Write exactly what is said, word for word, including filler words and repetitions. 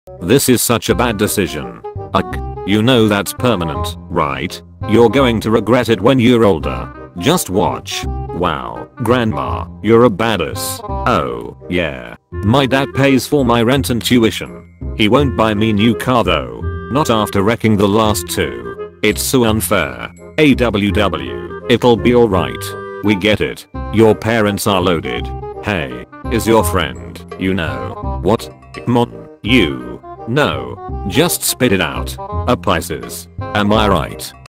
This is such a bad decision. Ugh. You know that's permanent, right? You're going to regret it when you're older. Just watch. Wow, grandma, you're a badass. Oh, yeah. My dad pays for my rent and tuition. He won't buy me new car though. Not after wrecking the last two. It's so unfair. A W W. It'll be alright. We get it. Your parents are loaded. Hey, is your friend, you know. What? Mon, you. No. Just spit it out. A Pisces. Am I right?